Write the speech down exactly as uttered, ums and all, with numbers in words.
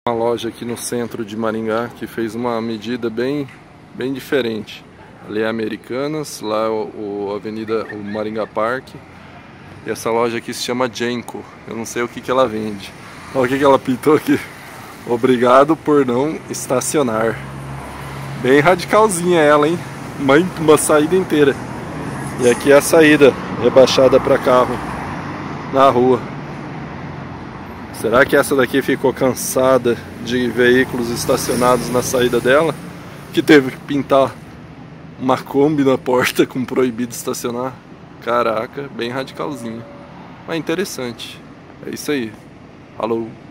Uma loja aqui no centro de Maringá que fez uma medida bem, bem diferente. Ali é Americanas, lá é o, o Avenida o Maringá Park. E essa loja aqui se chama Genco. Eu não sei o que, que ela vende. Olha o que, que ela pintou aqui. Obrigado por não estacionar. Bem radicalzinha ela, hein? Uma, uma saída inteira. E aqui é a saída rebaixada para carro na rua. Será que essa daqui ficou cansada de veículos estacionados na saída dela? Que teve que pintar uma Kombi na porta com proibido estacionar? Caraca, bem radicalzinho. Mas interessante. É isso aí. Falou!